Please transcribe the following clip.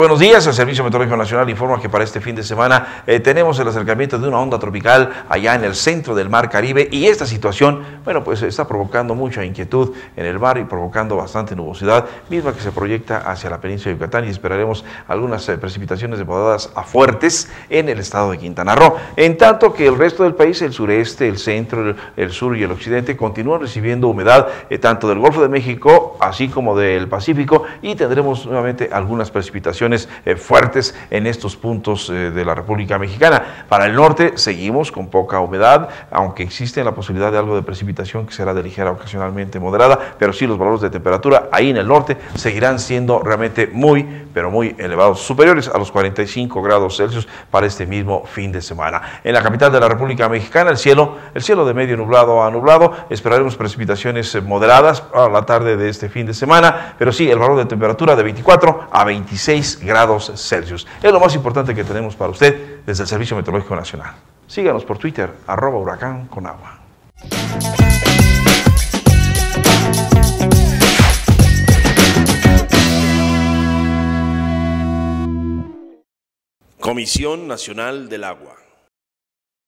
buenos días. El Servicio Meteorológico Nacional informa que para este fin de semana tenemos el acercamiento de una onda tropical allá en el centro del Mar Caribe, y esta situación, bueno, pues está provocando mucha inquietud en el mar y provocando bastante nubosidad, misma que se proyecta hacia la península de Yucatán, y esperaremos algunas precipitaciones de moderadas a fuertes en el estado de Quintana Roo. En tanto que el resto del país, el sureste, el centro, el sur y el occidente continúan recibiendo humedad tanto del Golfo de México así como del Pacífico, y tendremos nuevamente algunas precipitaciones fuertes en estos puntos de la República Mexicana. Para el norte seguimos con poca humedad, aunque existe la posibilidad de algo de precipitación que será de ligera, ocasionalmente moderada, pero sí los valores de temperatura ahí en el norte seguirán siendo realmente pero muy elevados, superiores a los 45 grados Celsius para este mismo fin de semana. En la capital de la República Mexicana, el cielo de medio nublado a nublado, esperaremos precipitaciones moderadas a la tarde de este fin de semana, pero sí el valor de temperatura de 24 a 26 grados Celsius. Es lo más importante que tenemos para usted desde el Servicio Meteorológico Nacional. Síganos por Twitter, @huracán_con_agua. Comisión Nacional del Agua.